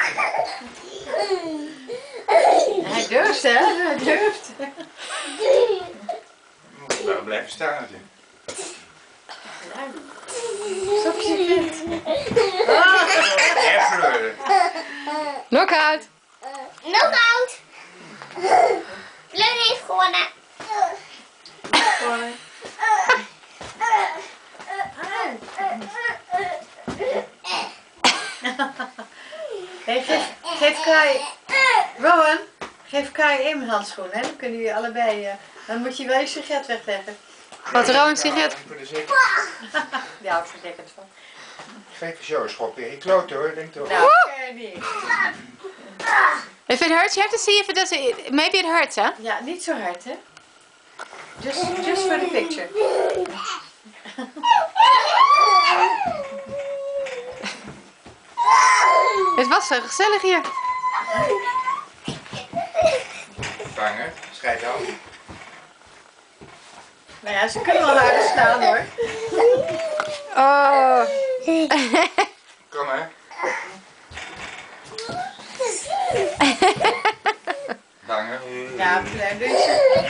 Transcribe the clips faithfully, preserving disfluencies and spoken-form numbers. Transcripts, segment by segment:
Hij durft, hè? Hij durft. Moet wel blijven staan natuurlijk. Stop je kind. Echt verloren. Knock-out. Knock-out. Pleun heeft gewonnen. Gewonnen. Hey, geef, geef Kai... Rowan, geef Kai één handschoen, hè? Dan kunnen jullie allebei... Uh, dan moet je wel je sigaret wegleggen. Wat Rowan sigaret? Die houdt er lekker van. Geef eens jou schop weer. Ik kloot hoor, denk toch. Nou, kan niet. If it hurts, you have to see if it does. It, maybe it hurts, hè? Ja, niet zo hard, hè? Just, just for the picture. Het was zo gezellig hier. Vangen, schijt af. Nou ja, ze kunnen wel harder staan, hoor. Oh. Kom maar. Vangen. Ja, klein beetje.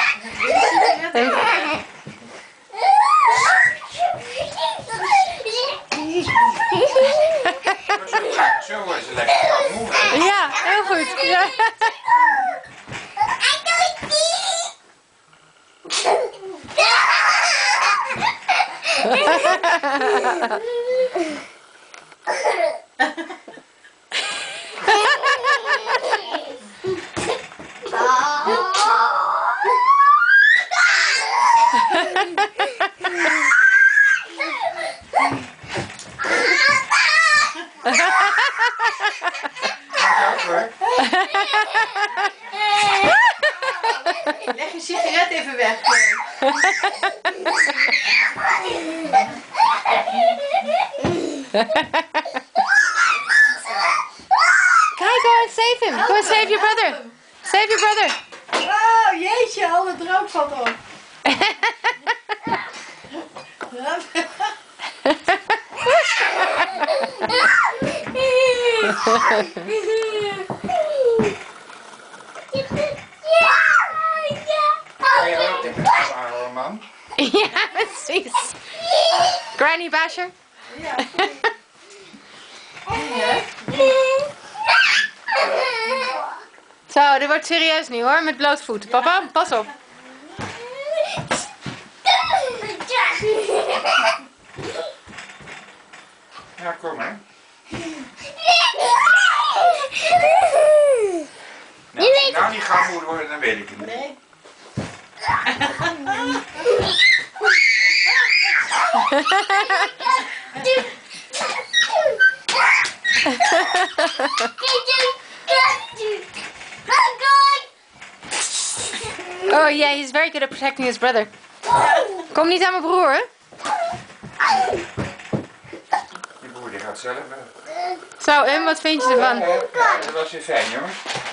Zo wordt ze lekker moe. Ja, heel goed. Ja. Leg je sigaret even weg. Kai, go and save him. Go and save your brother. Save your brother. Oh, jeetje, alle droog valt op. Man. Ja, precies. Granny Basher. Ja. Zo, dit wordt serieus nu hoor, met blote voeten. Papa, pas op. Ja, kom maar. Nou, nou niet gaan moeder worden, dan weet ik het niet. Nee. Oh yeah, he's very good at protecting his brother. Kom niet aan mijn broer, hè? Die broer die gaat zelf weg. Zo, en wat vind je ervan? Ja, dat was weer fijn, jongens.